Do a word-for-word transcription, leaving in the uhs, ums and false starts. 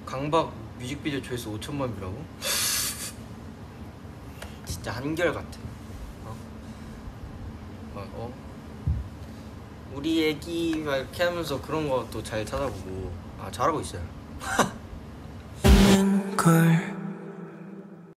강박 뮤직비디오 조회수 오천만 뷰라고? 진짜 한결같아. 어? 막 어? 우리 애기 막 이렇게 하면서 그런 것도 잘 찾아보고. 아 잘하고 있어요. 걸